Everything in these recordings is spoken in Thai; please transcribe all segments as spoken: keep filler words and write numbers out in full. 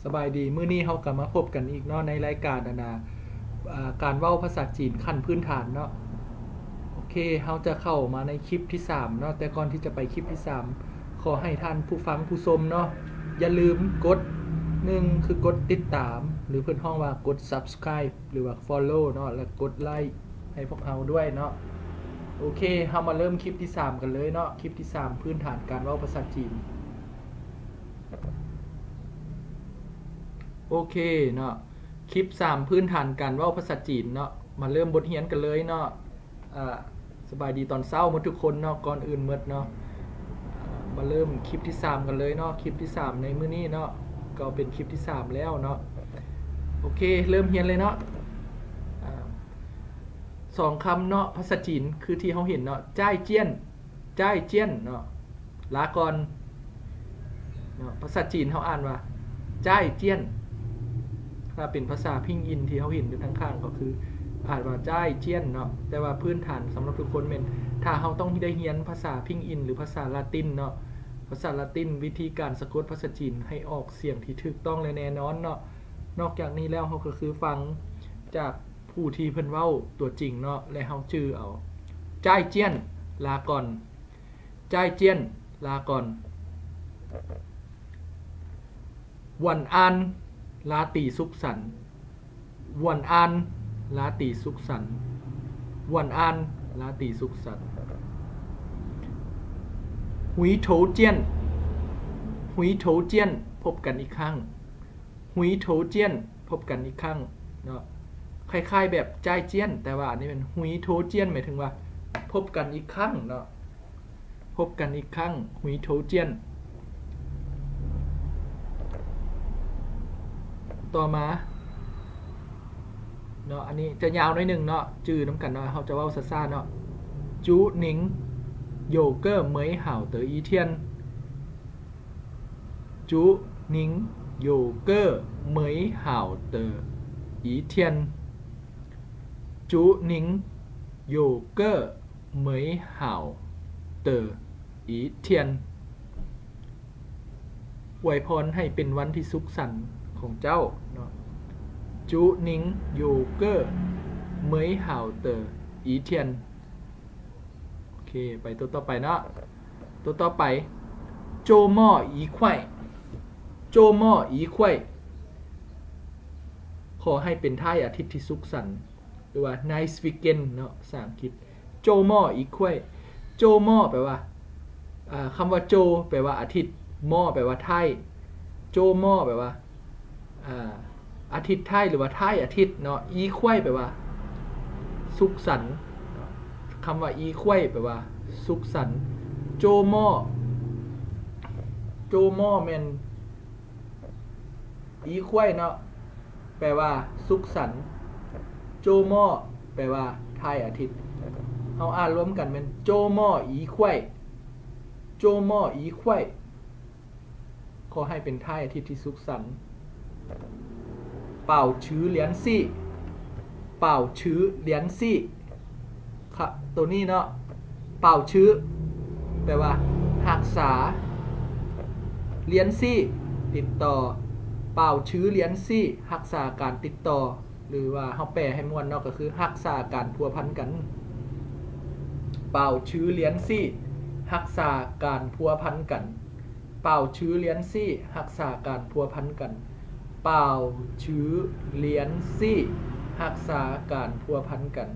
บายดีมื้อนี้เฮากลับมาพบกันอีกเนาะในรายการนานาการเว้าภาษาจีนขั้นพื้นฐานเนาะโอเคเฮาจะเข้ามาในคลิปที่สามเนาะแต่ก่อนที่จะไปคลิปที่สามขอให้ท่านผู้ฟังผู้ชมเนาะอย่าลืมกดหนึ่งคือกดติดตามหรือเพิ่นฮ้องว่ากด Subscribe หรือว่า Follow เนาะแล้วกดไลค์ให้พวกเฮาด้วยเนาะโอเคเฮามาเริ่มคลิปที่สามกันเลยเนาะคลิปที่สามพื้นฐานการเว้าภาษาจีนโอเคเนาะคลิปสามพื้นฐานการเว้าภาษาจีนเนาะมาเริ่มบทเรียนกันเลยเนาะอ่าสบายดีตอนเช้าหมดทุกคนเนาะก่อนอื่นหมดเนาะมาเริ่มคลิปที่สามกันเลยเนาะคลิปที่สามในมื้อนี้เนาะก็เป็นคลิปที่สามแล้วเนาะโอเคเริ่มเรียนเลยเนาะอ่าสองคำเนาะภาษาจีนคือที่เฮาเห็นเนาะจ้ายเจี้ยนจ้ายเจี้ยนเนาะลาก่อนเนาะภาษาจีนเฮาอ่านว่าจ้ายเจี้ยนถ้าเป็นภาษาพิงอินที่เขาเห็นอยู่ทั้งข้างก็คืออ่านว่าจ้ายเจี้ยนเนาะแต่ว่าพื้นฐานสำหรับทุกคนเป็นถ้าเขาต้องได้เรียนภาษาพิงอินหรือภาษาละตินเนาะภาษาละตินวิธีการสะกดภาษาจีนให้ออกเสียงที่ถูกต้องและแน่นอนเนาะนอกจากนี้แล้วเขาก็คือฟังจากผู้ที่เพิ่นเว้าตัวจริงเนาะและเขาชื่อเอาจ้ายเจี้ยนลาก่อนจ้ายเจี้ยนลาก่อนวันอันลาตีสุขสันต์วันอันลาตีสุขสันต์วันอันลาตีสุขสันต์หุยโถเจี้ยนหุยโถเจี้ยนพบกันอีกครั้งหุยโถเจี้ยนพบกันอีกครั้งเนาะคล้ายๆแบบจ้ายเจี้ยนแต่ว่าอันนี้เป็นหุยโถเจี้ยนหมายถึงว่าพบกันอีกครั้งเนาะพบกันอีกครั้งหุยโถเจี้ยนต่อมาเนาะอันนี้จะยาวหน่อยหนึ่งเนาะจื่อน้ำกันเนาะเขาจะเว้าซ่าๆเนาะจูหนิงโยเกอร์เหมยห่าวเต๋ออีเทียนจูหนิงโยเกอร์เหมยห่าวเต๋ออีเทียนจูหนิงโยเกอร์เหมยห่าวเต๋ออีเทียนอวยพรให้เป็นวันที่สุขสันต์ของเจ้าเนาะจูหนิงโยเกอร์เหมยห่าวเต๋ออีเทียนโอเคไปตัวต่อไปเนาะตัวต่อไปโจหม้ออีไข่โจหม้ออีไข่ขอให้เป็นท้ายอาทิตย์ที่สุขสันต์หรือว่า nice weekend เนาะภาษาอังกฤษโจหม้ออีไข่โจหม้อแปลว่าคำว่าโจแปลว่าอาทิตย์หม้อแปลว่าท้ายโจหม้อแปลว่าอาทิตย์ท้ายหรือว่าท้ายอาทิตย์เนาะอีไข่แปลว่าสุขสันต์คำว่าอีไข่แปลว่าสุขสันต์โจหม้อโจหม้อแม่นอีไข่เนาะแปลว่าสุขสันต์โจหม้อแปลว่าท้ายอาทิตย์เอาอ่านรวมกันเป็นโจหม้ออีไข่โจหม้ออีไข่ขอให้เป็นท้ายอาทิตย์ที่สุขสันต์เป่าชื้อเหรียญซี่เป่าชื้อเหรียญซี่ครับตัวนี้เนาะเป่าชื้อแปลว่ารักษาเหรียญซี่ติดต่อเป่าชื้อเหรียญซี่รักษาการติดต่อหรือว่าเฮาแปลให้ม่วนเนาะก็คือรักษาการพัวพันกันเป่าชื้อเหรียญซี่รักษาการพัวพันกันเป่าชื้อเหรียญซี่รักษาการพัวพันกันเป่าชื้อเหรียญซี่รักษาการพัวพันกัน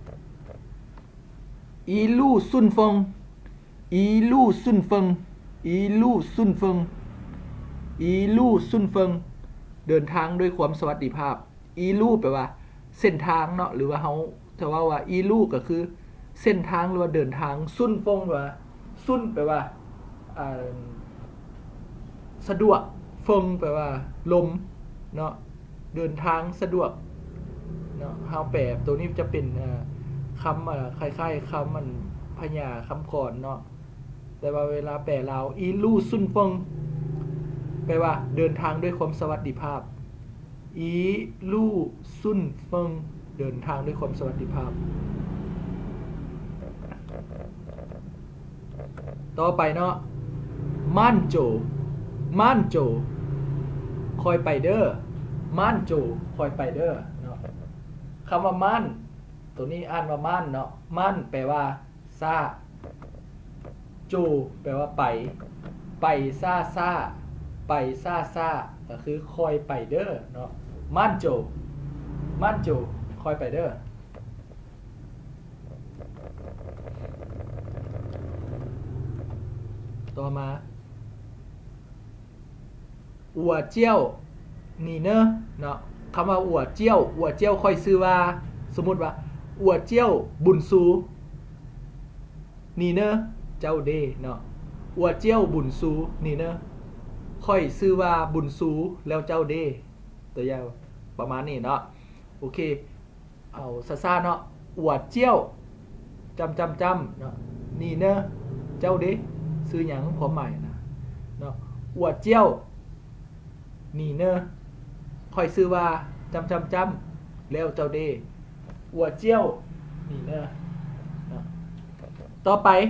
อีลู่ซุนเฟิงอีลู่ซุนเฟิงอีลู่ซุนเฟิงอีลู่ซุนเฟิงเดินทางด้วยความสวัสดิภาพอีลู่แปลว่าเส้นทางเนาะหรือว่าเฮาจะว่าว่าอีลู่ก็คือเส้นทางหรือว่าเดินทางซุนเฟิงว่าซุนแปลว่าอ่าสะดวกเฟิงแปลว่าลมเนาะเดินทางสะดวกเนาะเฮาแปลตัวนี้จะเป็นคำอ่าคล้ายๆคำมันพญาคำกรเนาะแต่ว่าเวลาแปลลาวอีลู่ซุนเฟิงแปลว่าเดินทางด้วยความสวัสดิภาพอีลู่ซุนเฟิงเดินทางด้วยความสวัสดิภาพต่อไปเนาะม่านโจม่านโจคอยไปเด้อม่านโจคอยไปเด้อเนาะคำว่าม่านตัวนี้อ่านว่าม่านเนาะม่านแปลว่าซาโจแปลว่าไปไปซาซาไปซาซาก็คือคอยไปเด้อเนาะม่านโจม่านโจคอยไปเด้อต่อมาอัวเจี้ยวนี่เนอะเนาะคำว่าอัวเจี้ยวอัวเจี้ยวค่อยซื้อว่าสมมติว่าอัวเจี้ยวบุญซูนี่เนอะเจ้าเดเนาะอัวเจี้ยวบุญซูนี่เนอะค่อยซื้อว่าบุญซูแล้วเจ้าเดตัวยาวประมาณนี้เนาะโอเคเอาซาซาเนาะอัวเจี้ยวจำจำจำเนาะนี่เนอะเจ้าเดซื้อหยังความหมายนะเนาะอัวเจี้ยวนี่เนอะค่อยซื้อว่าจำจำจำแล้วเจ้าเดอัวเจี้ยวนี่เนอะต่อไป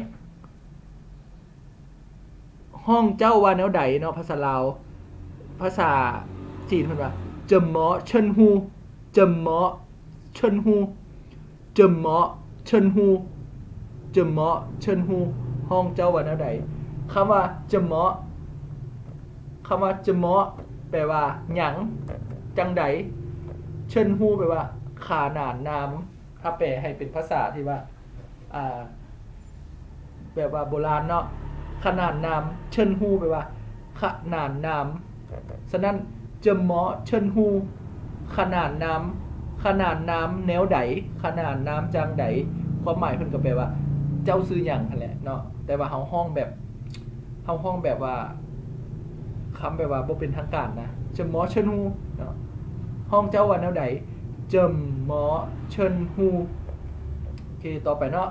ห้องเจ้าว่าแนวใดเนาะภาษาลาวภาษาจีนเพิ่นว่าเจิมหมอเชิญฮูเจิมหมอเชิญฮูเจิมหมอเชิญฮูเจิมหมอเชิญฮูห้องเจ้าว่าแนวใดคำว่าเจิมหมอคำว่าเจิมหมอแปลว่าหยังจังใดเชิญฮูแปลว่าขาหนานนามถ้าแปลให้เป็นภาษาที่ว่าอ่าแบบว่าโบราณเนาะขนาดนามเชิญฮูแปลว่าขนาดนามฉะนั้นเจิมหมอเชิญฮูขนาดนามขนาดนามแนวใดขนาดนามจังใดความหมายเพิ่นก็แปลว่าเจ้าซื้อหยังนั่นแหละเนาะแต่ว่าเฮาห้องแบบเฮาห้องแบบว่าคำแบบว่าบ่เป็นทางการนะเจิมหมอเชิญฮูเนาะห้องเจ้าว่าแนวใดเจิมหมอเชิญฮูโอเคต่อไปเนาะ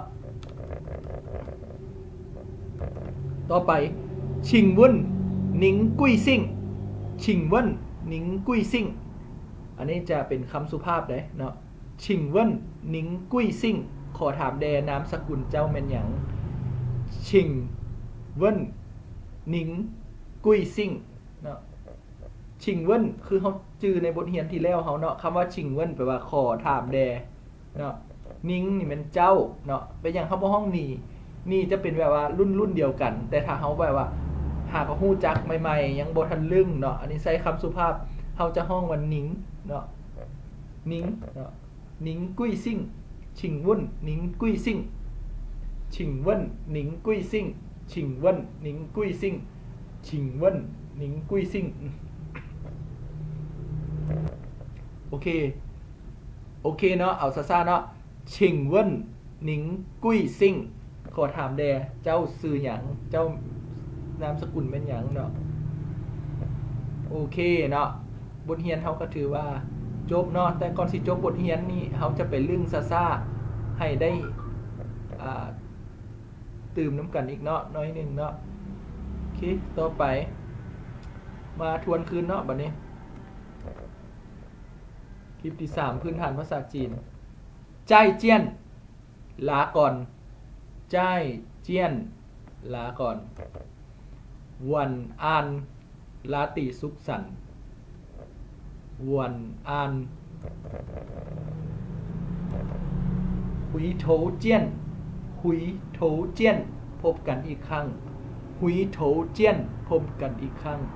ต่อไปชิงวุ่นนิงกุ้ยซิ่งชิงว่นนิงกุ้ยซิ่งอันนี้จะเป็นคำสุภาพเลยเนาะชิงว่นนิงกุ้ยซิ่งขอถามแดนามสกุลเจ้าแม่นหยังชิงว่นนิงกุ้ยซิ่งเนาะชิงว่นคือเขาจื่อในบทเรียนที่แล้วเขาเนาะคำว่าชิงว่นแปลว่าขอถามแดเนาะนิงนี่เป็นเจ้าเนาะเป็นอย่างคำว่าห้องนี้นี่จะเป็นแบบว่ารุ่นรุ่นเดียวกันแต่ถ้าเขาแบบว่าหากเขาฮู้จักใหม่ๆยังบ่ทันลึ่งเนาะอันนี้ใช้คำสุภาพเขาจะห้องวันนิงเนาะนิงเนาะนิงกุ้ยซิ่งชิงวุ่นนิงกุ้ยซิ่งชิงว่นนิงกุ้ยซิ่งชิงว่นนิงกุ้ยซิ่งชิงว่นนิงกุ้ยซิ่งโอเคโอเคเนาะเอาซ่าๆเนาะชิงว่นนิงกุ้ยซิ่งขอถามแดเจ้าซื้อหยังเจ้านามสกุลเป็นหยังเนาะโอเคเนาะบทเรียนเขาก็ถือว่าจบเนาะแต่ก่อนสิจบบทเรียนนี่เขาจะไปลึ่งซ่าๆให้ได้อ่าตื่มน้ำกันอีกเนาะน้อยหนึ่งเนาะโอเคต่อไปมาทวนคืนเนาะบัดนี้คลิปที่สามพื้นฐานภาษาจีนใจเจียนลาก่อนใจเจียนลาก่อนวันอ่านลาติสุขสันต์วันอ่านหุยโถเจียนหุยโถเจียนพบกันอีกครั้งหุยโถเจียนพบกันอีกครั้ง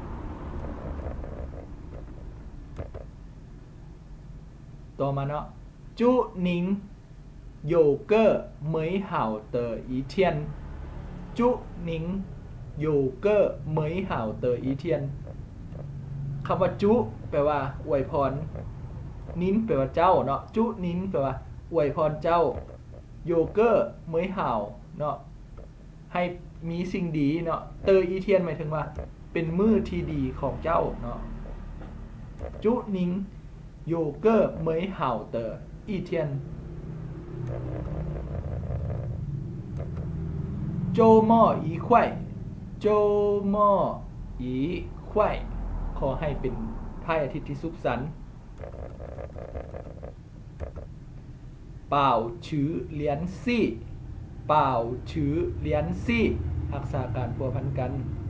ต่อมาเนาะจุนิง有个美好的一天祝您有个美好的一天คำว่าจุแปลว่าอวยพรนิ้นแปลว่าเจ้าเนาะจุนิ้นแปลว่าอวยพรเจ้าโยเกอร์เมยห่าวเนาะให้มีสิ่งดีเนาะเตออีเทียนหมายถึงว่าเป็นมือที่ดีของเจ้าเนาะจุนิ้งโยเกอร์เมยห่าวเตออีเทียนโจมออีควายโจมออีควายขอให้เป็นพระอาทิตย์ที่สุขสันต์เป่าชื้อเลียนซี่เป่าชื้อเลียนซี่รักษาการพัวพันกัน